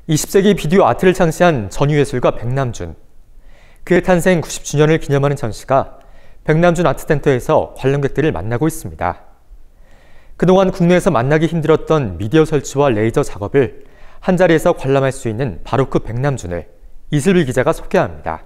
20세기 비디오 아트를 창시한 전유예술가 백남준. 그의 탄생 90주년을 기념하는 전시가 백남준 아트센터에서 관람객들을 만나고 있습니다. 그동안 국내에서 만나기 힘들었던 미디어 설치와 레이저 작업을 한자리에서 관람할 수 있는 바로 그 백남준을 이슬비 기자가 소개합니다.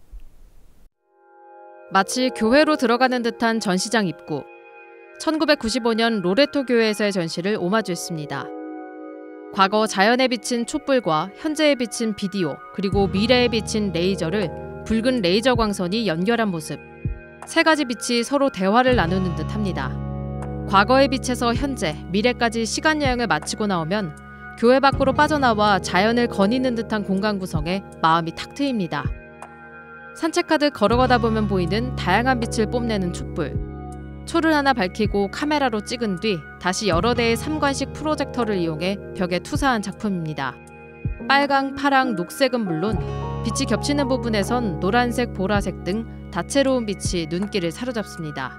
마치 교회로 들어가는 듯한 전시장 입구. 1995년 로레토 교회에서의 전시를 오마주했습니다. 과거 자연에 비친 촛불과 현재에 비친 비디오, 그리고 미래에 비친 레이저를 붉은 레이저 광선이 연결한 모습. 세 가지 빛이 서로 대화를 나누는 듯합니다. 과거의 빛에서 현재, 미래까지 시간 여행을 마치고 나오면 교회 밖으로 빠져나와 자연을 거니는 듯한 공간 구성에 마음이 탁 트입니다. 산책하듯 걸어가다 보면 보이는 다양한 빛을 뽐내는 촛불. 초를 하나 밝히고 카메라로 찍은 뒤 다시 여러 대의 3관식 프로젝터를 이용해 벽에 투사한 작품입니다. 빨강, 파랑, 녹색은 물론 빛이 겹치는 부분에선 노란색, 보라색 등 다채로운 빛이 눈길을 사로잡습니다.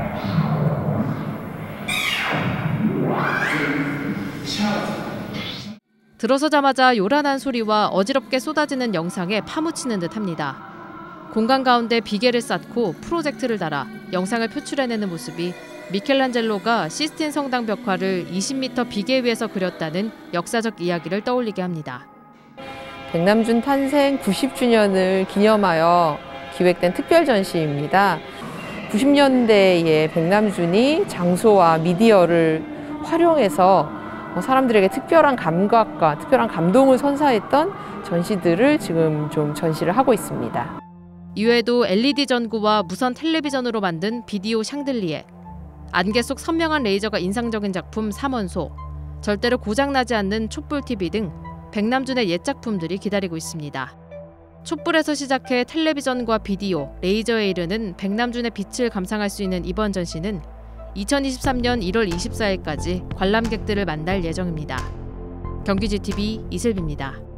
들어서자마자 요란한 소리와 어지럽게 쏟아지는 영상에 파묻히는 듯합니다. 공간 가운데 비계를 쌓고 프로젝트를 달아 영상을 표출해내는 모습이 미켈란젤로가 시스틴 성당 벽화를 20m 비계 위에서 그렸다는 역사적 이야기를 떠올리게 합니다. 백남준 탄생 90주년을 기념하여 기획된 특별 전시입니다. 90년대에 백남준이 장소와 미디어를 활용해서 사람들에게 특별한 감각과 특별한 감동을 선사했던 전시들을 지금 좀 전시를 하고 있습니다. 이외에도 LED 전구와 무선 텔레비전으로 만든 비디오 샹들리에, 안개 속 선명한 레이저가 인상적인 작품 삼원소, 절대로 고장나지 않는 촛불 TV 등 백남준의 옛 작품들이 기다리고 있습니다. 촛불에서 시작해 텔레비전과 비디오, 레이저에 이르는 백남준의 빛을 감상할 수 있는 이번 전시는 2023년 1월 24일까지 관람객들을 만날 예정입니다. 경기GTV 이슬비입니다.